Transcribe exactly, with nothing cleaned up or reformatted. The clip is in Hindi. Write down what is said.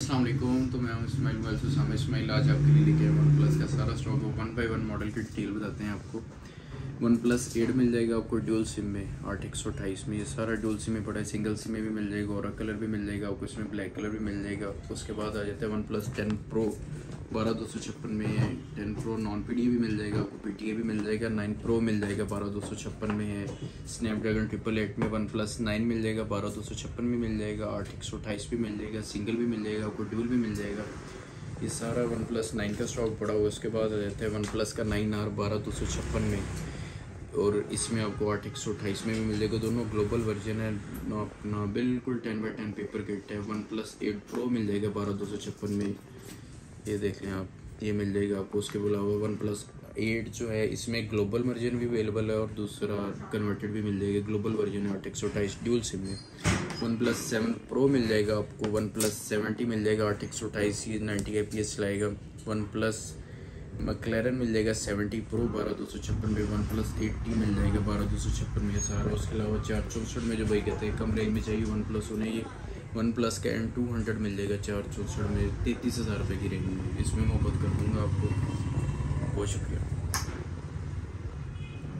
अस्सलाम वालेकुम। तो मैं हूं इस्माइल मोबाइल से सामने इस्माइल। आज आपके लिए लेके वन प्लस का सारा stock one by one model की डिटेल बताते हैं आपको। वन प्लस एट मिल जाएगा आपको ड्यूल सिम में आठ एक सौ अट्ठाईस में। ये सारा ड्यूल सिम में पड़ा है, सिंगल सिम में भी मिल जाएगा और कलर भी मिल जाएगा आपको, इसमें ब्लैक कलर भी मिल जाएगा। उसके बाद आ जाता है वन प्लस टेन प्रो बारह दो सौ छप्पन में है। Ten pro non P D A भी मिल जाएगा आपको, पी टी ए भी मिल जाएगा। नाइन प्रो मिल जाएगा बारह दो सौ छप्पन में है। स्नैपड्रैगन ट्रिपल एट में वन प्लस नाइन मिल जाएगा, बारह दो सौ छप्पन में मिल जाएगा। आठ एक सौ अट्ठाईस भी मिल जाएगा, सिंगल भी मिल जाएगा आपको, ड्यूल भी मिल जाएगा। ये सारा वन प्लस नाइन का स्टॉक पड़ा हुआ। उसके बाद आ जाता है वन प्लस का नाइन आर बारह दो सौ छप्पन में, और इसमें आपको आठ एक सौ अट्ठाईस में भी मिल जाएगा। दोनों ग्लोबल वर्जन है ना, अपना बिल्कुल ten by ten paper kit है। वन प्लस एट प्रो मिल जाएगा बारह दो सौ छप्पन में, ये देख लें आप, ये मिल जाएगा आपको। उसके अलावा वन प्लस एट जो है इसमें ग्लोबल वर्जन भी अवेलेबल है और दूसरा कन्वर्टेड भी मिल जाएगा। ग्लोबल वर्जन है आठ एक सौ अट्ठाईस ड्यूल सिम में। वन प्लस सेवन प्रो मिल जाएगा आपको, वन प्लस सेवेंटी मिल जाएगा आठ एक सौ अट्ठाईस, ये नाइन्टी आई पी एस चलाएगा। वन प्लस मैक्लेरन मिल जाएगा सेवेंटी प्रो बारह दो सौ छप्पन में। वन प्लस एट्टी मिल जाएगा बारह दो सौ छप्पन में, सारा। उसके अलावा चार चौंसठ में जो भाई कहते हैं कम रेंज में चाहिए वन प्लस, उन्हें ये वन प्लस का एन टू हंड्रेड मिल जाएगा चार चौंसठ में, तैंतीस हज़ार रुपये की रेंज में। इसमें मोहब्बत कर दूँगा आपको। बहुत शुक्रिया।